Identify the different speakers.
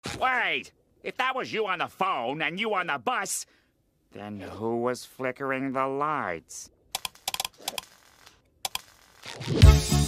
Speaker 1: Wait! If that was you on the phone and you on the bus, then who was flickering the lights?